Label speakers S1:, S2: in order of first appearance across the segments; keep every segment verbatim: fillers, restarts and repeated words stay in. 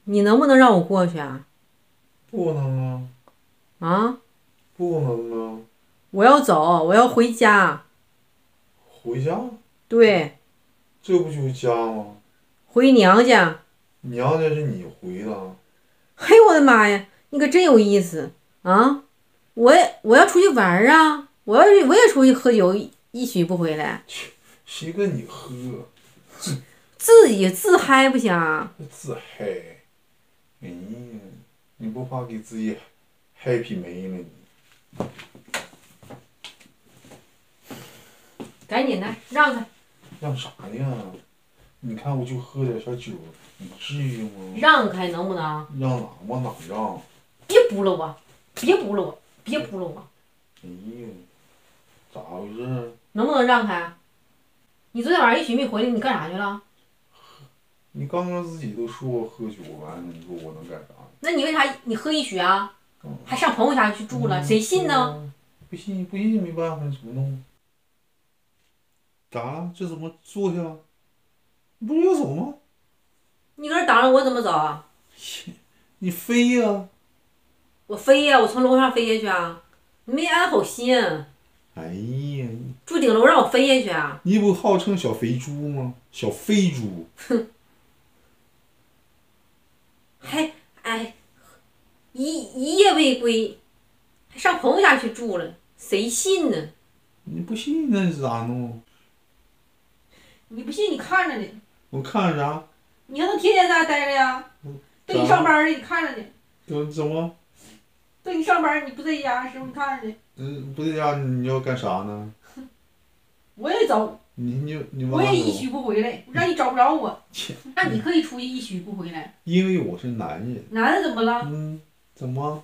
S1: 你能不能让我过去啊？
S2: 不能啊，
S1: 啊，
S2: 不能啊，
S1: 我要走，我要回家。
S2: 回家，
S1: 对，
S2: 这不就是家吗？
S1: 回娘家。
S2: 娘家是你回的，
S1: 嘿，我的妈呀，你可真有意思啊！我也我要出去玩儿啊，我要我也出去喝酒，一宿不回来，
S2: 谁跟你喝？
S1: 自己自嗨不行啊？
S2: 自嗨，哎呀，你不怕给自己 happy 没了你？
S1: 赶紧的，让开，
S2: 让啥呀？你看我就喝点小酒，你至于吗？
S1: 让开，能不能？
S2: 让哪？往哪让？
S1: 别扑了我，别扑了我，别扑了我，
S2: 哎呀，咋回事？
S1: 能不能让开？你昨天晚上一宿没回来，你干啥去了？
S2: 你刚刚自己都说我喝酒完了，你说我能干啥？
S1: 那你为啥你喝一宿啊？
S2: 嗯
S1: 还上朋友家去住了，谁信呢？
S2: 嗯不信不信没办法，你怎么弄？咋了？这怎么坐下了？你不是要走吗？
S1: 你搁这挡着我怎么走啊？
S2: 你飞呀、
S1: 我飞呀、我从楼上飞下去啊！你没安好心啊，
S2: 哎呀，
S1: 住顶楼让我飞下去啊！
S2: 你不号称小肥猪吗？小飞猪，
S1: 还哎，一一夜未归，还上朋友家去住了，谁信呢？
S2: 你不信那是咋弄？
S1: 你不信你看着呢，
S2: 我看着啥？
S1: 你还能天天在那待着呀？等你上班儿呢，你看着呢；
S2: 怎怎么？
S1: 等你上班儿你不在家的时候，你看着呢。
S2: 嗯，不在家你要干啥呢？
S1: 我也走，
S2: 你你你
S1: 我
S2: 往哪走？
S1: 也一宿不回来，让你找不着我。
S2: 切
S1: 那你可以出去一宿不回来，
S2: 因为我是男人。
S1: 男的怎么了？
S2: 嗯，怎么？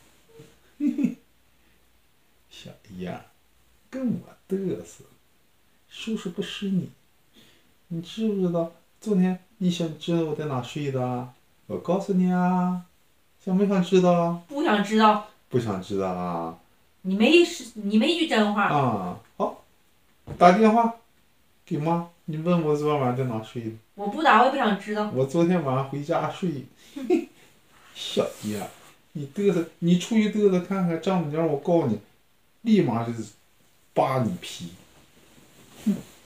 S2: 小样儿，跟我嘚瑟，收拾不湿你。你知不知道昨天你想知道我在哪睡的啊？我告诉你啊，想不想知道？
S1: 不想知道，
S2: 不想知道啊？
S1: 你没你没句真话。
S2: 啊，好，打电话给妈，你问我昨晚晚上在哪睡的。
S1: 我不打，我也不想知道。
S2: 我昨天晚上回家睡。小样儿，你嘚瑟，你出去嘚瑟看看，丈母娘，我告诉你，立马就是扒你皮。